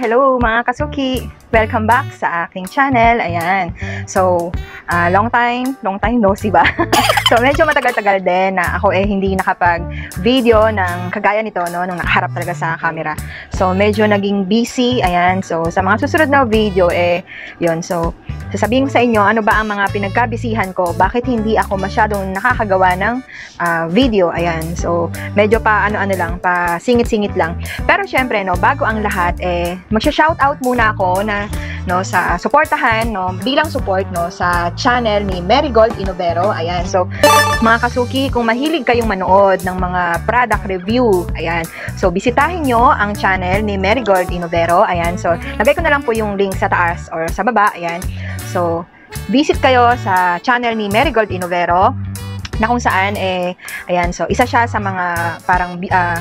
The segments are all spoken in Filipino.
Hello mga kasuki! Welcome back sa aking channel. Ayan. So, long time no see ba? So, medyo matagal-tagal din na ako hindi nakapag-video ng kagaya nito, no, nung nakaharap talaga sa camera. So, medyo naging busy. Ayan. So, sa mga susunod na video, yun. So, sasabihin ko sa inyo, ano ba ang mga pinagkabisihan ko? Bakit hindi ako masyadong nakakagawa ng video? Ayan. So, medyo pa ano-ano lang, pa singit-singit lang. Pero syempre, no, bago ang lahat, magsha-shoutout muna ako na sa suportahan, bilang support sa channel ni Marigold Inovero. Ayan. So, mga kasuki, kung mahilig kayong manood ng mga product review, ayan. So, bisitahin nyo ang channel ni Marigold Inovero. Ayan. So, lagay ko na lang po yung link sa taas or sa baba. Ayan. So, visit kayo sa channel ni Marigold Inovero na kung saan ayan, so isa siya sa mga parang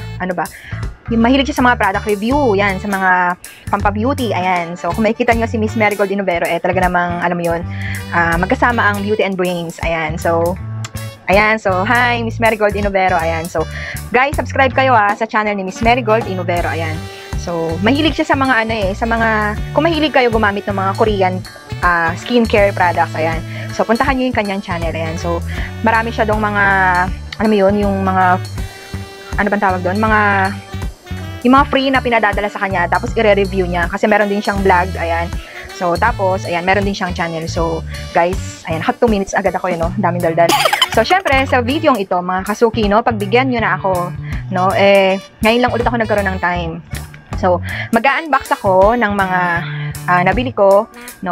yung mahilig siya sa mga product review, yan, sa mga pampabeauty, ayan. So, kung makikita nyo si Miss Marigold Inovero, talaga namang, alam mo yun, magkasama ang beauty and brains, ayan. So, ayan, so, hi, Miss Marigold Inovero, ayan. So, guys, subscribe kayo sa channel ni Miss Marigold Inovero, ayan. So, mahilig siya sa mga, kung mahilig kayo gumamit ng mga Korean skincare products, ayan. So, puntahan nyo yung kanyang channel, ayan. So, marami siya dong mga, alam mo yun, yung mga, ano bang tawag doon, yung mga free na pinadadala sa kanya, tapos i-review niya, kasi meron din siyang vlog, ayan. So, tapos, ayan, meron din siyang channel. So, guys, ayan, hot 2 minutes agad ako yun, daming daldal. So, syempre, sa video ito, mga kasuki, pagbigyan nyo na ako, ngayon lang ulit ako nagkaroon ng time. So, mag-unbox ako ng mga nabili ko,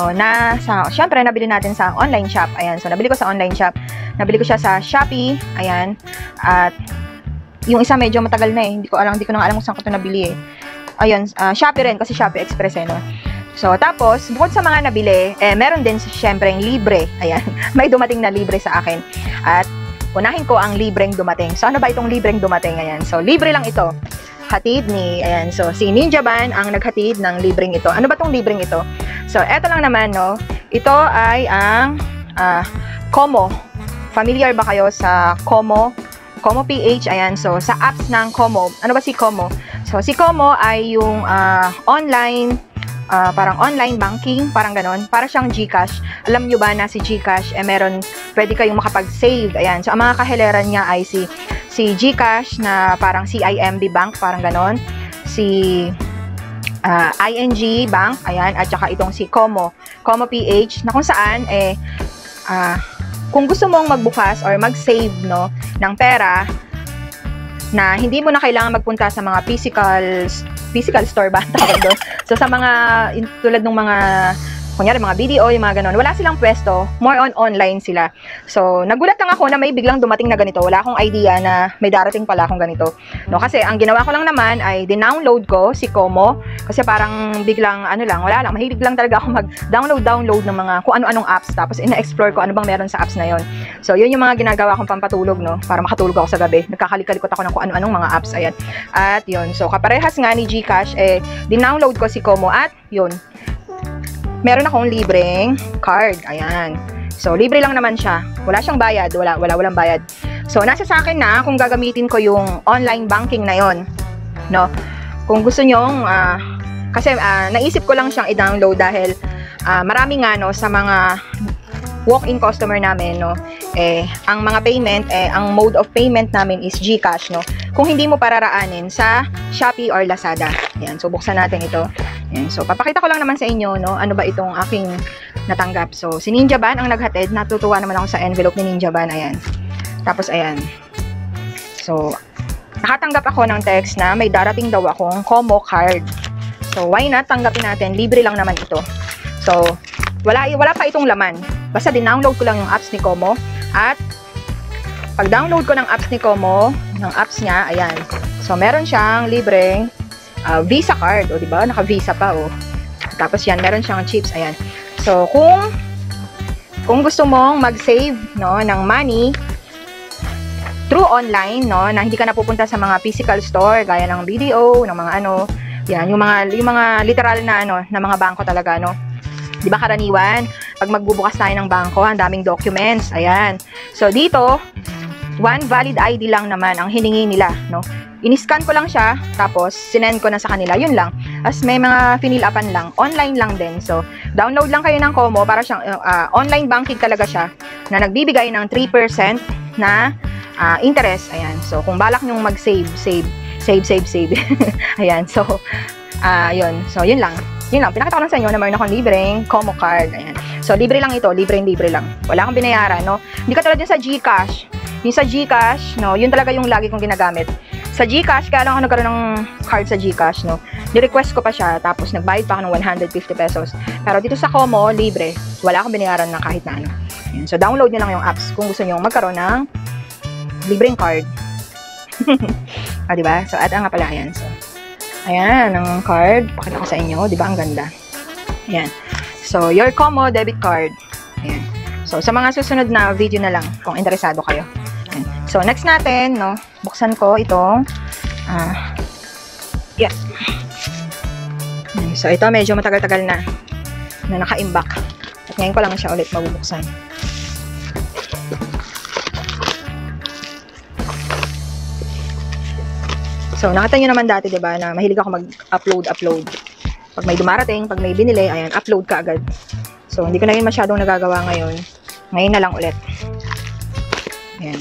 syempre, nabili natin sa online shop, ayan. So, nabili ko sa online shop, nabili ko siya sa Shopee, ayan, at yung isa medyo matagal na hindi ko na alam kung saan ko ito nabili Ayun, Shopee rin kasi Shopee Express no. So, tapos, bukod sa mga nabili, meron din syempre yung libre. Ayan, may dumating na libre sa akin. At, unahin ko ang libreng dumating. So, ano ba itong libreng dumating? Ayan, so, libre lang ito. Hatid ni, ayan, so, si Ninja Van ang naghatid ng libreng ito. Ano ba itong libreng ito? So, eto lang naman, no. Ito ay ang Como. Familiar ba kayo sa Como? Como PH, ayan. So, sa apps ng Como, ano ba si Como? So, si Como ay yung online, parang online banking, parang ganon. Para siyang GCash. Alam nyo ba na si GCash, pwede kayong makapag-save. Ayan. So, ang mga kaheleran niya ay si GCash na parang CIMB Bank, parang ganon. Si ING Bank, ayan. At saka itong si Como. Como PH, na kung saan, kung gusto mong magbukas or mag-save ng pera na hindi mo na kailangan magpunta sa mga physical store ba tawag doon. So sa mga tulad ng mga kunyari mga BDO, yung mga ganun, wala silang pwesto, more on online sila. So nagulat lang ako na may biglang dumating na ganito. Wala akong idea na may darating pala akong ganito. Kasi ang ginawa ko lang naman ay dinownload ko si Como kasi parang biglang wala lang, mahilig lang talaga ako mag-download ng mga kung ano-anong apps, tapos ina-explore ko ano bang meron sa apps na yon. So yun yung mga ginagawa kong pampatulog para makatulog ako sa gabi. Nagkakalikot ako ng kung ano-anong mga apps, ayan. At yun, so kaparehas nga ni GCash, dinownload ko si Como at yun, meron akong libreng card. Ayan. So, libre lang naman siya. Wala siyang bayad. Walang bayad. So, nasa sa akin na kung gagamitin ko yung online banking na yon. Kung gusto nyong, kasi naisip ko lang siyang i-download dahil marami nga sa mga walk-in customer namin, ang mga payment, ang mode of payment namin is GCash, Kung hindi mo pararaanin sa Shopee or Lazada. Ayan. So, buksan natin ito. Ayan. So, papakita ko lang naman sa inyo, ano ba itong aking natanggap. So, si Ninja Van ang naghatid. Natutuwa naman ako sa envelope ni Ninja Van. Ayan. Tapos, ayan. So, nakatanggap ako ng text na may darating daw akong Como card. So, why not? Tanggapin natin. Libre lang naman ito. So, wala pa itong laman. Basta din-download ko lang yung apps ni Como. At, pag-download ko ng apps ni Como, ng apps niya, ayan. So, meron siyang libreng Visa card, o diba? Naka-Visa pa, Tapos yan, meron siyang chips, ayan. So, kung gusto mong mag-save, ng money through online, na hindi ka napupunta sa mga physical store, gaya ng BDO, ng mga yan, yung mga literal na na mga bangko talaga, Diba karaniwan, pag magbubukas tayo ng bangko, ang daming documents, ayan. So, dito, one valid ID lang naman ang hiningi nila, in-scan ko lang siya, tapos sinend ko na sa kanila, yun lang. As may mga finil-upan lang, online lang din. So, download lang kayo ng Como, para siyang online banking talaga siya, na nagbibigay ng 3% na interest. Ayan. So, kung balak nyong mag-save, save. Ayan. So, yun. So, yun lang. Yun lang. Pinakita ko lang sa inyo na mayroon akong libreng Como card. Ayan. So, libre lang ito. Libre lang. Wala akong binayaran, no? Hindi katulad yun sa GCash. Yung sa GCash, no? Yun talaga yung lagi kong ginagamit. Sa GCash, kaya lang ako nagkaroon ng card sa GCash, no? Ni-request ko pa siya, tapos nagbayad pa ako ng 150 pesos. Pero dito sa Como, libre. Wala akong binayaran na kahit na ano. Ayan. So, download nyo lang yung apps kung gusto nyo magkaroon ng libreng card. Diba? So, at nga pala, ayan. So, ayan, ang card. Pakita ko sa inyo. Diba? Ang ganda. Ayan. So, your Como debit card. Ayan. So, sa mga susunod na video na lang, kung interesado kayo. Ayan. So, next natin, no, buksan ko itong, yes. Ayan. So, ito, medyo matagal-tagal na naka-imbak. At ngayon ko lang siya ulit mabubuksan. So, nakita nyo naman dati, diba, na mahilig ako mag-upload. Pag may dumarating, pag may binili, ayan, upload ka agad. So, hindi ko na yun masyadong nagagawa ngayon. Ngayon na lang ulit. Ayan.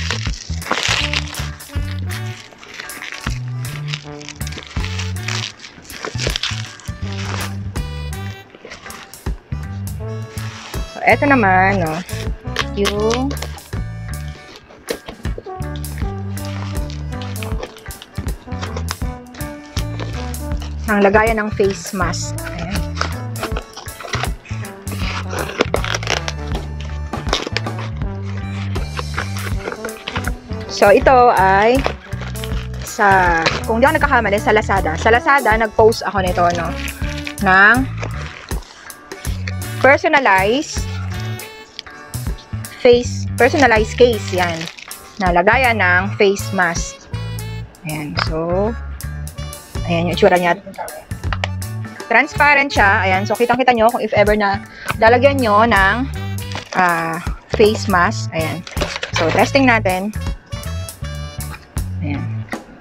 So, eto naman, no, yung ang lagayan ng face mask. Ayan. So, ito ay kung di ako nagkakamali, sa Lazada. Sa Lazada, nag-post ako nito, no, ng personalized case, yan, na lagayan ng face mask. Ayan. So, ayan yung itsura niya. Transparent siya. Ayan. So, kitang-kita nyo kung if ever na lalagyan nyo ng face mask. Ayan. So, testing natin. Ayan.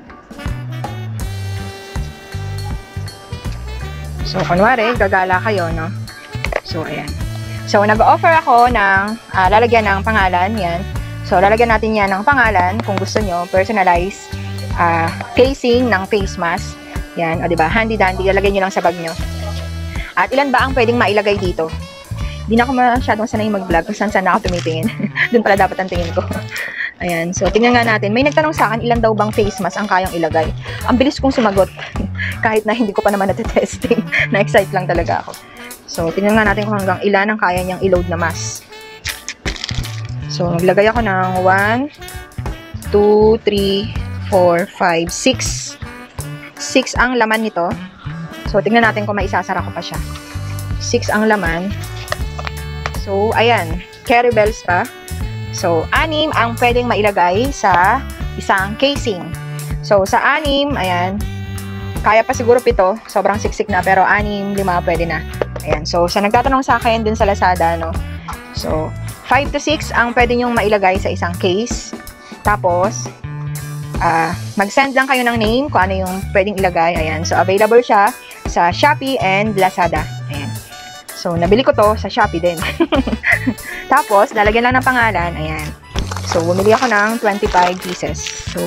So, kunwari, gagala kayo, no? So, ayan. So, nag-offer ako ng lalagyan ng pangalan. Yan. So, lalagyan natin yan ng pangalan kung gusto nyo. Personalized casing ng face mask. Yan, o diba? Handy-dandy, ilalagay nyo lang sa bag nyo. At ilan ba ang pwedeng mailagay dito? Hindi na ako masyadong sanay mag-vlog kung saan ako tumitingin. Doon pala dapat ang tingin ko. Ayan, so tingnan nga natin. May nagtanong sa akin, ilan daw bang face mask ang kayang ilagay? Ang bilis kong sumagot. Kahit na hindi ko pa naman natetesting. Na-excite lang talaga ako. So, tingnan nga natin kung hanggang ilan ang kaya niyang i-load na mask. So, maglagay ako ng 1, 2, 3, 4, 5, 6. 6 ang laman nito. So, tingnan natin kung maisasara ko pa siya. 6 ang laman. So, ayan. Carry bells pa. So, 6 ang pwedeng mailagay sa isang casing. So, sa 6, ayan. Kaya pa siguro 7. Sobrang siksik na. Pero 6, 5 pwede na. Ayan. So, sa nagtatanong sa akin dun sa Lazada, no. So, 5 to 6 ang pwede nyong mailagay sa isang case. Tapos, mag-send lang kayo ng name kung ano yung pwedeng ilagay. Ayan. So, available siya sa Shopee and Lazada. Ayan. So, nabili ko to sa Shopee din. Tapos, lalagyan lang ng pangalan. Ayan. So, bumili ako ng 25 pieces. So,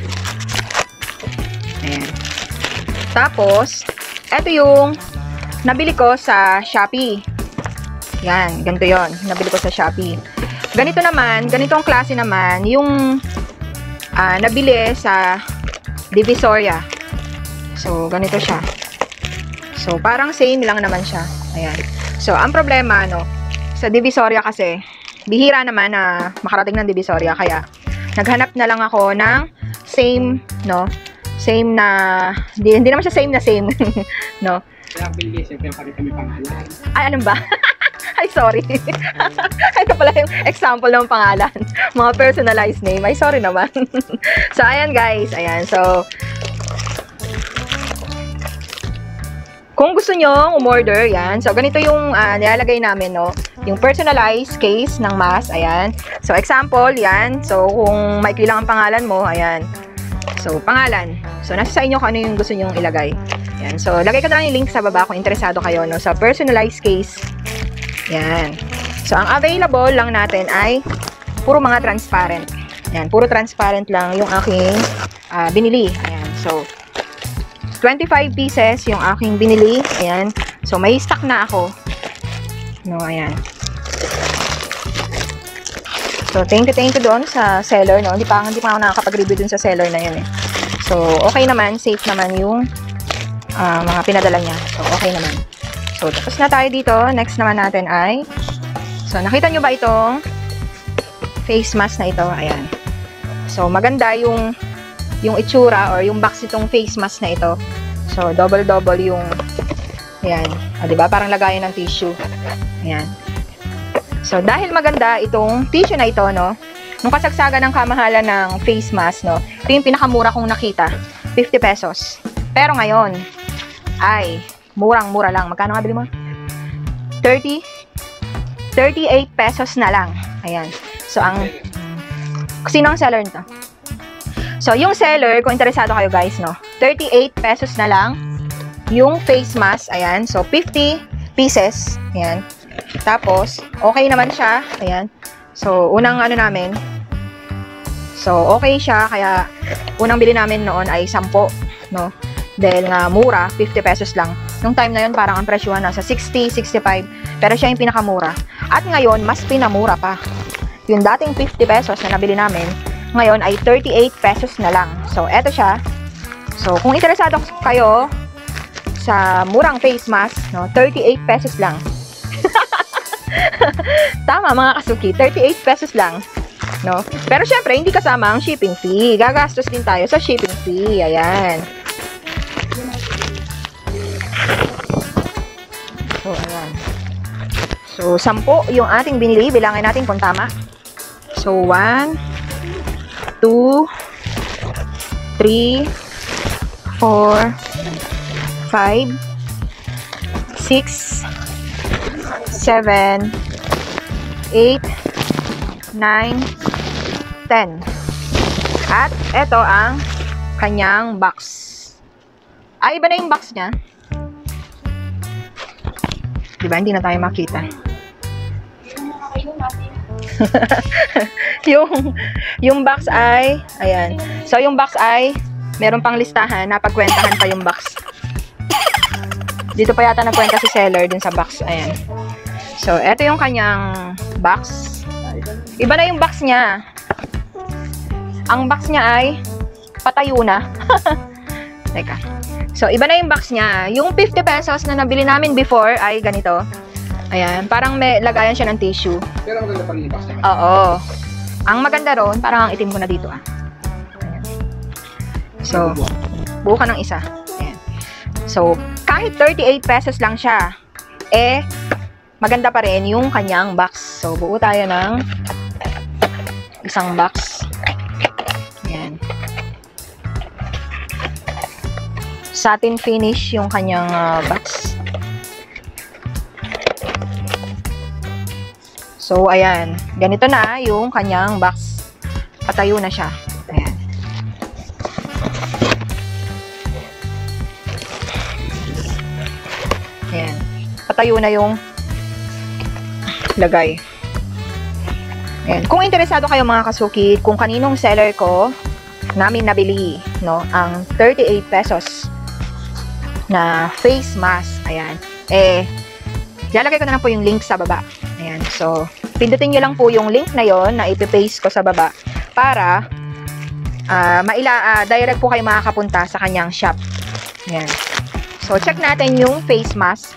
ayan. Tapos, eto yung nabili ko sa Shopee. Ayan. Ganito yon. Nabili ko sa Shopee. Ganito naman, ganitong klase naman, yung nabili sa Divisoria. So, ganito siya. So, parang same lang naman siya. Ayan. So, ang problema, no, sa Divisoria kasi, bihira naman na makarating ng Divisoria. Kaya, naghanap na lang ako ng same, no, same na, hindi naman siya same na same, no. Kaya bili, siyempre pakita may pangalan. Ay, ano ba? Ay, sorry. Ito pala yung example ng pangalan. Mga personalized name. Ay, sorry naman. So, ayan guys. Ayan. So, kung gusto nyo umorder, yan. So, ganito yung nilalagay namin, no? Yung personalized case ng mask. Ayan. So, example, yan. So, kung maikli lang ang pangalan mo, ayan. So, pangalan. So, nasa sa inyo kung ano yung gusto nyong ilagay. Yan. So, lagay ko na lang yung link sa baba kung interesado kayo, no, sa personalized case. Yan. So, ang available lang natin ay puro mga transparent. Yan. Puro transparent lang yung aking binili. Ayan. So, 25 pieces yung aking binili. Ayan. So, may stock na ako. No, ayan. So, thank you doon sa seller, no? Hindi pa ako nakakapag-review dun sa seller na yun, eh. So, okay naman. Safe naman yung mga pinadala niya. So, okay naman. So, tapos na tayo dito. Next naman natin ay, so, nakita nyo ba itong face mask na ito? Ayan. So, maganda yung itsura or yung box itong face mask na ito. So, double-double yung, ayan. Diba? Parang lagayan ng tissue. Ayan. So, dahil maganda itong tissue na ito, no, nung kasagsagan ng kamahalan ng face mask, no, ito yung pinakamura kong nakita, 50 pesos. Pero ngayon, ay, murang-mura lang. Magkano nga bili mo? 38 pesos na lang. Ayan. So, sino ang seller nito? So, yung seller, kung interesado kayo guys, no, 38 pesos na lang yung face mask. Ayan. So, 50 pieces. Ayan. Tapos, okay naman siya. Ayan. So, unang ano namin. So, okay siya. Kaya, unang bili namin noon ay 10. No? Dahil nga mura, 50 pesos lang. Nung time na yun, parang ang presyohan nasa 60, 65. Pero siya yung pinakamura. At ngayon, mas pinamura pa. Yung dating 50 pesos na nabili namin, ngayon ay 38 pesos na lang. So, eto siya. So, kung interesado kayo sa murang face mask, no, 38 pesos lang. Tama mga kasuki, 38 pesos lang, no? Pero syempre, hindi kasama ang shipping fee. Gagastos din tayo sa shipping fee. Ayan. So, ayan. So, 10 yung ating binili. Bilangin natin kung tama. So, 1, 2, 3, 4, 5, 6, 7, 8, 9, 10. At ito ang kanyang box. Ay, iba na yung box niya. Diba? Hindi na tayo makita. yung box ay, ayan. So, yung box ay, meron pang listahan, napagkwentahan pa yung box. Dito pa yata nagkwenta si seller din sa box. Ayan. So, eto yung kanyang box. Iba na yung box niya. Ang box niya ay patayo na. Teka. So, iba na yung box niya. Yung 50 pesos na nabili namin before ay ganito. Ayan. Parang may lagayan siya ng tissue. Pero maganda pa rin yung box niya. Oo. Ang maganda ron, parang ang itim ko na dito, ah. Ayan. So, buo ka ng isa. Ayan. So, kahit 38 pesos lang siya, eh, maganda pa rin yung kanyang box. So, buo tayo ng isang box. Ayan. Satin finish yung kanyang box. So, ayan. Ganito na yung kanyang box. Patayo na siya. Ayan. Ayan. Patayo na yung lagay. Ayan. Kung interesado kayo mga kasuki, kung kaninong seller ko namin nabili, no, ang 38 pesos na face mask, ayan, eh, lalagay ko na lang po yung link sa baba. Ayan. So, pindutin nyo lang po yung link na yon na ipipaste ko sa baba para direct po kayo makakapunta sa kanyang shop. Ayan. So, check natin yung face mask.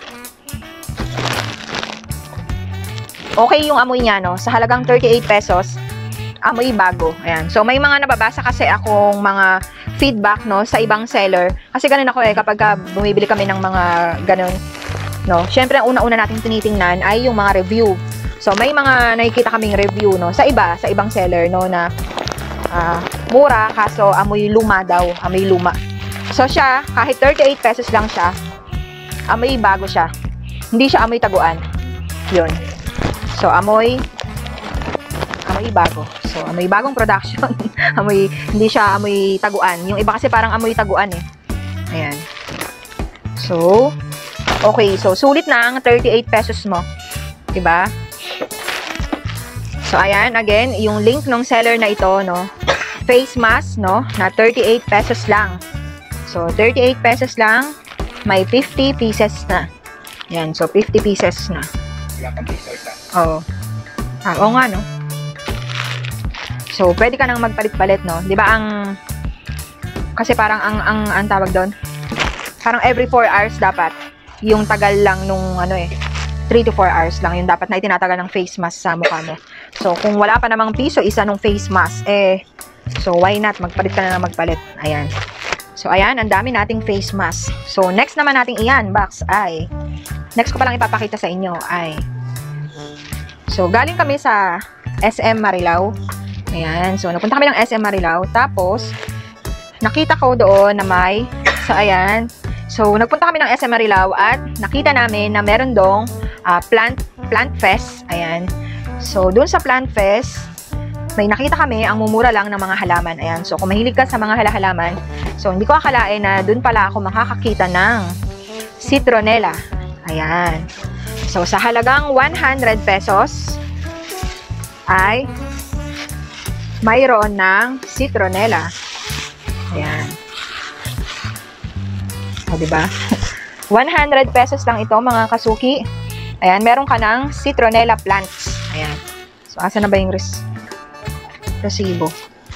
Okay yung amoy niya, no? Sa halagang 38 pesos, amoy bago. Ayan. So, may mga nababasa kasi akong mga feedback, no, sa ibang seller. Kasi ganun ako kapag bumibili kami ng mga ganun, no? Syempre, ang una-una natin tinitingnan ay yung mga review. So, may mga nakikita kaming review, no, sa ibang seller, no, na mura, kaso amoy luma daw, amoy luma. So, siya, kahit 38 pesos lang siya, amoy bago siya. Hindi siya amoy taguan. Yun. So, amoy bago. So, So, amoy bagong production. Amoy, hindi siya amoy taguan. Yung iba kasi parang amoy taguan eh. Ayan. So, okay. So, sulit na ang 38 pesos mo. Diba? So, ayan. Again, yung link ng seller na ito, no? Face mask, no? Na 38 pesos lang. So, 38 pesos lang. May 50 pieces na. Ayan. So, 50 pieces na. Wala pang piso isa. Oo. Oo nga, no? So, pwede ka nang magpalit-palit, no? Di ba kasi parang ang tawag doon, parang every 4 hours dapat, yung tagal lang nung, 3 to 4 hours lang, yung dapat na itinatagal ng face mask sa mukha mo. So, kung wala pa namang piso, isa nung face mask, so why not? Magpalit ka na magpalit. Ayan. So, ayan, ang dami nating face mask. So, next naman nating i-unbox ay, next ko palang ipapakita sa inyo ay, so, galing kami sa SM Marilao. Ayan. So, napunta kami ng SM Marilao. Tapos, nakita ko doon na may, so, ayan. So, nagpunta kami ng SM Marilao at nakita namin na meron dong plant fest. Ayan. So, doon sa plant fest, may nakita kami ang mumura lang ng mga halaman. Ayan. So, kung mahilig ka sa mga halaman, so, hindi ko akalain na doon pala ako makakakita ng citronella. Ayan. So, sa halagang 100 pesos ay mayroon ng citronella. Ayan. O, diba? 100 pesos lang ito, mga kasuki. Ayan, meron ka ng citronella plants. Ayan. So, asa na ba yung resibo?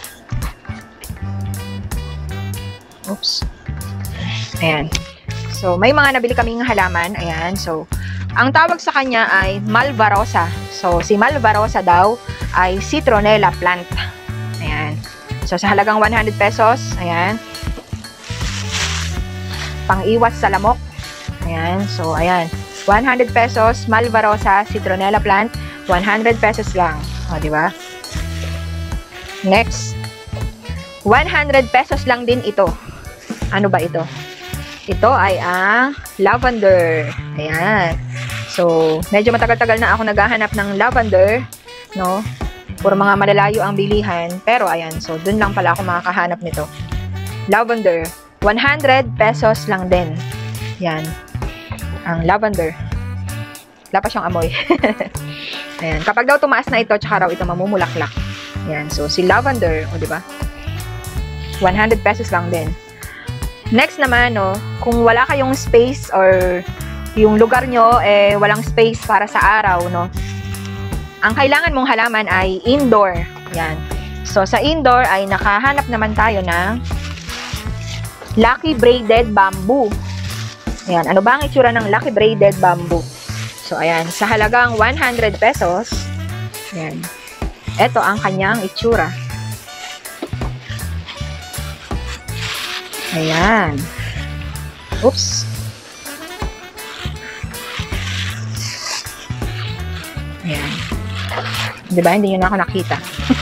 Oops. Ayan. So, may mga nabili kaming halaman. Ayan. So, ang tawag sa kanya ay Malvarosa. So, si Malvarosa daw ay citronella plant. Ayan. So, sa halagang 100 pesos, ayan. Pang-iwas sa lamok. Ayan. So, ayan. 100 pesos, Malvarosa, citronella plant. 100 pesos lang. O, diba? Next. 100 pesos lang din ito. Ano ba ito? Ito ay ang lavender. Ayan. So, medyo matagal-tagal na ako naghahanap ng lavender, no? Puro mga malalayo ang bilihan. Pero, ayan. So, dun lang pala ako makakahanap nito. Lavender. 100 pesos lang din. Yan. Ang lavender. Wala pa siyang amoy. Ayan. Kapag daw tumaas na ito, tsaka raw ito mamumulaklak. Ayan. So, si lavender, o, diba? 100 pesos lang din. Next naman, no, kung wala kayong space or yung lugar nyo, walang space para sa araw, no, ang kailangan mong halaman ay indoor. Yan. So, sa indoor ay nakahanap naman tayo ng Lucky Braided Bamboo. Ayan. Ano ba ang itsura ng Lucky Braided Bamboo? So, ayan. Sa halagang 100 pesos, ayan. Ito ang kanyang itsura. Ayan. Oops. Ayan. Diba? Hindi nyo na ako nakita.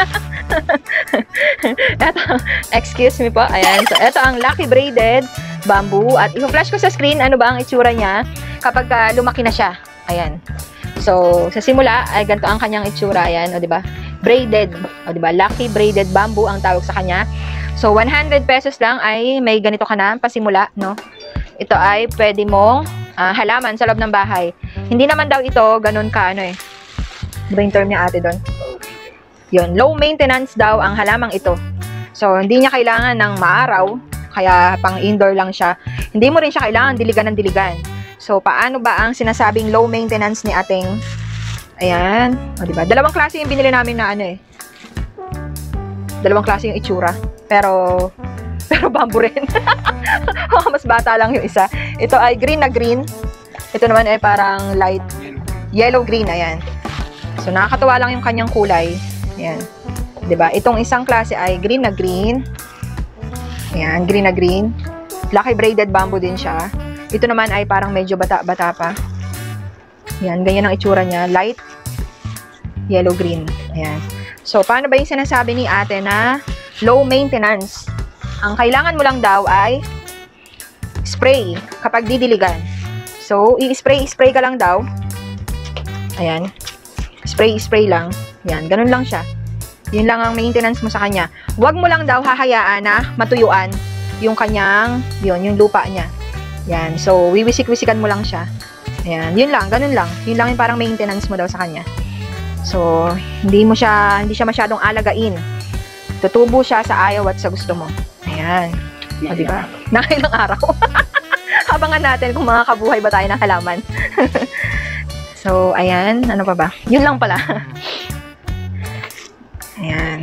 Ito, excuse me po. Ayan. So, ito ang Lucky Braided Bamboo. At i-flash ko sa screen ano ba ang itsura niya kapag lumaki na siya. Ayan. So, sa simula, ay ganito ang kanyang itsura. Ayan. O, diba? Braided. O, diba? Lucky Braided Bamboo ang tawag sa kanya. So, 100 pesos lang ay may ganito ka na, pasimula, no? Ito ay pwede mong halaman sa loob ng bahay. Hindi naman daw ito ganun ka, diba yung term niya ate doon? Yun, low maintenance daw ang halamang ito. So, hindi niya kailangan ng maaraw, kaya pang indoor lang siya. Hindi mo rin siya kailangan diligan ng diligan. So, paano ba ang sinasabing low maintenance ni ating, ayan, o diba? Dalawang klase yung binili namin na dalawang klase yung itsura. Pero bamboo rin. Mas bata lang yung isa. Ito ay green na green. Ito naman ay parang light yellow-green. Ayan. So, nakakatuwa lang yung kanyang kulay. Ayan. Diba? Itong isang klase ay green na green. Ayan. Green na green. Lucky braided bamboo din siya. Ito naman ay parang medyo bata-bata pa. Ayan. Ganyan ang itsura niya. Light yellow-green. Ayan. So, paano ba yung sinasabi ni ate na low maintenance? Ang kailangan mo lang daw ay spray kapag didiligan. So, i-spray ka lang daw. Ayan. Spray lang. Ayan, ganun lang siya. Yun lang ang maintenance mo sa kanya. Huwag mo lang daw hahayaan na matuyuan yung kanyang, yung lupa niya. Yan. So, wiwisik-wisikan mo lang siya. Ayan. Yun lang, ganun lang. Yun lang yung parang maintenance mo daw sa kanya. So, hindi siya masyadong alagain. Tutubo siya sa ayaw at sa gusto mo. Ayan. O, diba? Nakailang araw. Abangan natin kung makakabuhay ba tayo ng halaman. So, ayan. Ano pa ba? Yun lang pala. Ayan.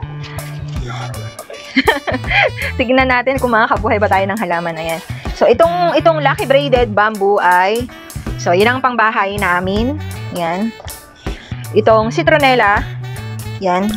Tignan natin kung makakabuhay ba tayo ng halaman. Ayan. So, itong Lucky Braided Bamboo ay, so, yun ang pangbahay namin. Ayan. Itong Citronella. Ayan.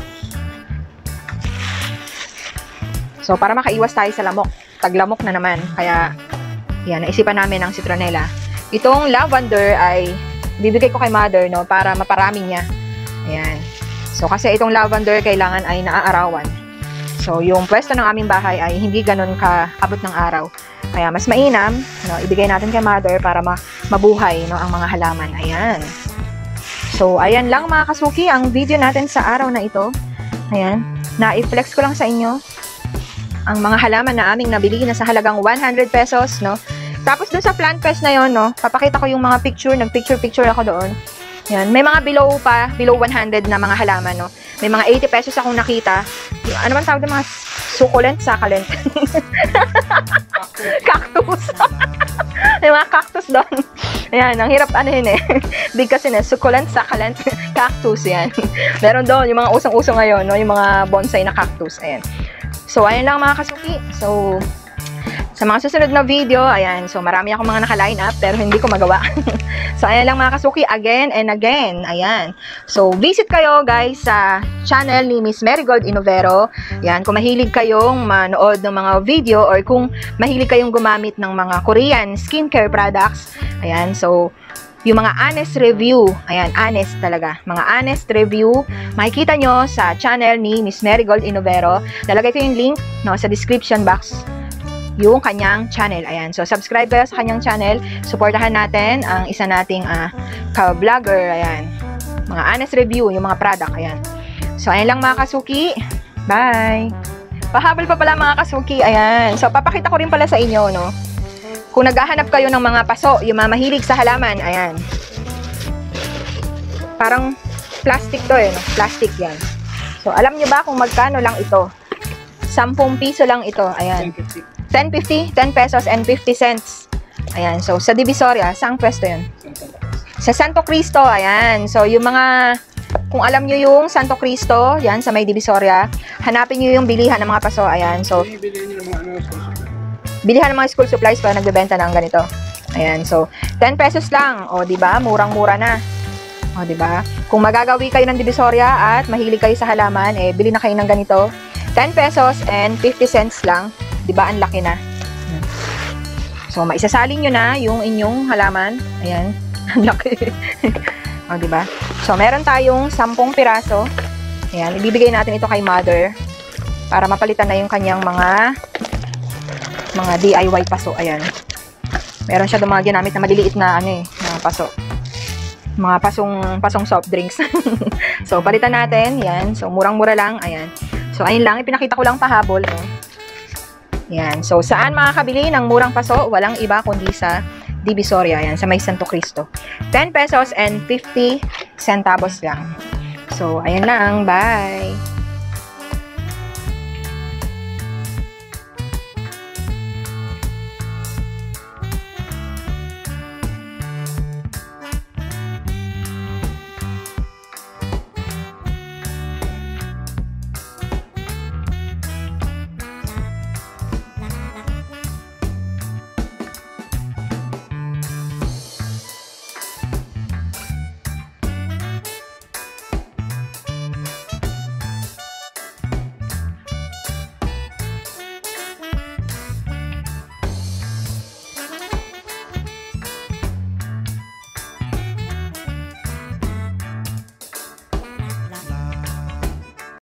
So, para makaiwas tayo sa lamok. Taglamok na naman. Kaya, ayan, naisipan namin ang Citronella. Itong lavender ay bibigay ko kay mother, no, para maparami niya. Ayan. So, kasi itong lavender kailangan ay naaarawan. So, yung pwesto ng aming bahay ay hindi ganun kaabot ng araw. Kaya, mas mainam, no, ibigay natin kay mother para mabuhay, no, ang mga halaman. Ayan. So, ayan lang mga kasuki, ang video natin sa araw na ito. Ayan. Na-i-flex ko lang sa inyo ang mga halaman na aming nabili na sa halagang 100 pesos, no. Tapos, dun sa plant fest na yon, no, papakita ko yung mga picture, nag-picture ako doon. Yan. May mga below 100 na mga halaman, no. May mga 80 pesos akong nakita. Ano man tawag ng mga succulent, succulent. Cactus. May mga cactus doon. Ayan, ang hirap ano yun eh. Big kasi na, succulent, succulent, cactus, yan. Meron doon, yung mga usong-uso ngayon, no, yung mga bonsai na cactus, ayan. So, ayan lang mga kasuki. So, sa mga susunod na video, ayan, so marami akong mga naka-line up pero hindi ko magawa. So, ayan lang mga kasuki, again and again, ayan. So, visit kayo guys sa channel ni Miss Marigold Inovero. Ayan, kung mahilig kayong manood ng mga video or kung mahilig kayong gumamit ng mga Korean skincare products, ayan, so, yung mga honest review, ayan, honest talaga, mga honest review, makikita nyo sa channel ni Miss Marigold Inovero. Lalagay ko yung link, no, sa description box, yung kanyang channel. Ayan. So, subscribe kayo sa kanyang channel. Supportahan natin ang isa nating ka-vlogger. Ayan. Mga honest review, yung mga product. Ayan. So, ayan lang mga kasuki. Bye! Pahabol pa pala mga kasuki. Ayan. So, papakita ko rin pala sa inyo, no? Kung naghahanap kayo ng mga paso, yung mga mahilig sa halaman. Ayan. Parang plastic to eh, no? Plastic yan. So, alam nyo ba kung magkano lang ito? 10 piso lang ito. Ayan. 10.50, 10 pesos and 50 cents. Ayan, so sa Divisoria, saang pwesto yun? Sa Santo Cristo, ayan. So yung mga, kung alam nyo yung Santo Cristo, yan, sa may Divisoria, hanapin nyo yung bilihan ng mga paso, ayan. So, bilihan ng mga school supplies para nagbebenta ng ganito. Ayan, so 10 pesos lang. O, diba? Murang-mura na. O, diba? Kung magagawi kayo ng Divisoria at mahilig kayo sa halaman, eh, bili na kayo ng ganito. 10 pesos and 50 cents lang. Diba, ang laki na. So, maisasalin nyo na yung inyong halaman. Ayan. Ang laki. O, diba? So, meron tayong 10 piraso. Ayan. Ibibigay natin ito kay mother para mapalitan na yung kanyang mga DIY paso. Ayan. Meron siya doon mga ginamit na maliliit na na paso. Mga pasong soft drinks. So, palitan natin. Ayan. So, murang-mura lang. Ayan. So, ayun lang. Ipinakita ko lang pahabol. Yan. So, saan makakabili ng murang paso? Walang iba kundi sa Divisoria. Yan, sa may Santo Cristo. 10 pesos and 50 centavos lang. So, ayan lang. Bye!